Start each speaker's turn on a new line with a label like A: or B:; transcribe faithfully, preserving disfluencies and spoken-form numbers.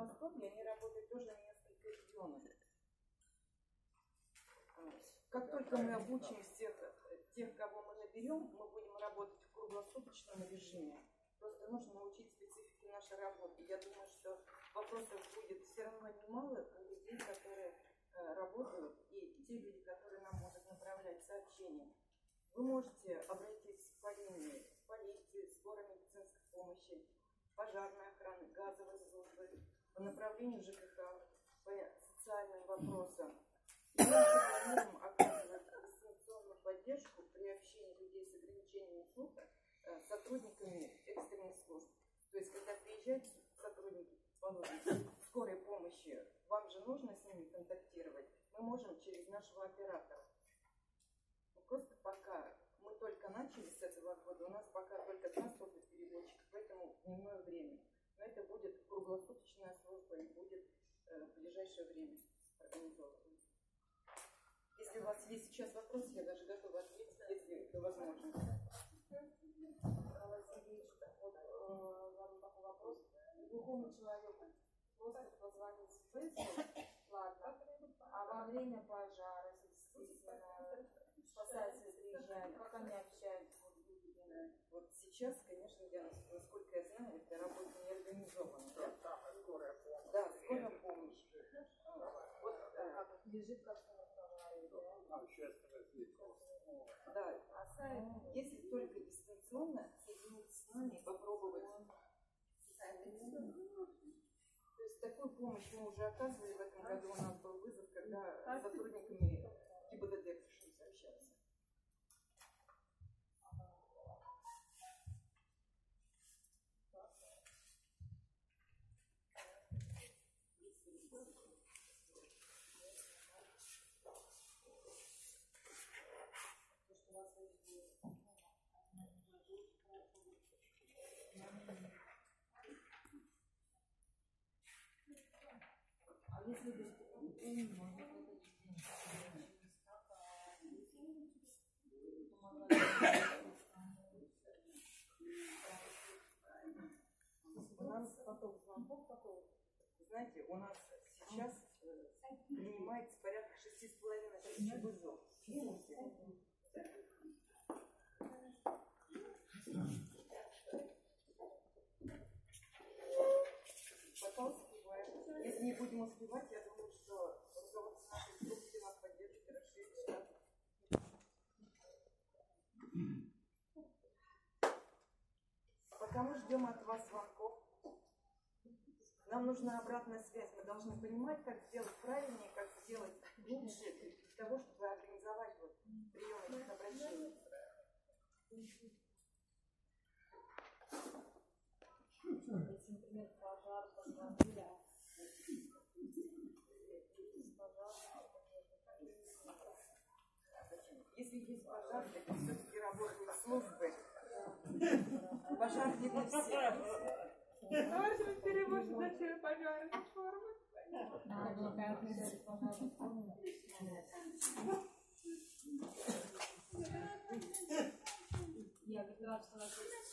A: Подмосковье, они работают тоже на несколько регионов. Как только мы обучим всех тех, кого мы наберем, мы будем работать в круглосуточном режиме. Просто нужно научить специфике нашей работы. Я думаю, что вопросов будет все равно немало у людей, которые э, работают, и те люди, которые нам могут направлять сообщения. Вы можете обратиться по линии с полицией, скорой медицинской помощи, пожарной охраны, газовой службы, по направлению ЖКХ, по социальным вопросам. Мы планируем оказывать дистанционную поддержку при общении людей с ограничениями слуха э, сотрудниками экстренных служб. То есть, когда приезжают сотрудники, положим, скорой помощи, вам же нужно с ними контактировать, мы можем через нашего оператора. Но просто пока мы только начали с этого года, у нас пока только транспортный переводчик, поэтому дневное время. Но это будет круглосуточная служба и будет э, в ближайшее время организовано. Если у вас есть сейчас вопросы, я даже готова ответить, если это возможно.
B: Василий, вот вам такой вопрос. Глухому человеку просто позвонить в спецслужб, ладно, а во время пожара, естественно, спасатели приезжают, как они общаются?
A: Вот сейчас, конечно, я, насколько я знаю, это работа не организована. Да, скорая помощь. Да, скорая помощь. Вот,
B: как лежит, как он разговаривает, да?
A: Да, а сайт, если только дистанционно, соединиться с нами и попробовать. То есть такую помощь мы уже оказывали в этом году. У нас был вызов, когда с сотрудниками ГИБДД пришлось общаться.
B: А если без можно поток звонков какой?
A: Знаете, у нас сейчас принимается порядка шести с половиной тысяч вызовов. Пока успеваем. Если не будем успевать, я думаю, что руководство нашей группы нас поддержит и расширит штат. Пока мы ждем от вас звонков, нам нужна обратная связь. Мы должны понимать, как сделать правильнее, как сделать лучше для того, чтобы организовать вот прием этих обращений.
B: Если, например, пожар, позвонили,
A: если есть пожар, это все-таки работают службы. Пожар не для всех.
C: Давайте мы переводим на пожарные формы.
B: Я как раз, что у нас есть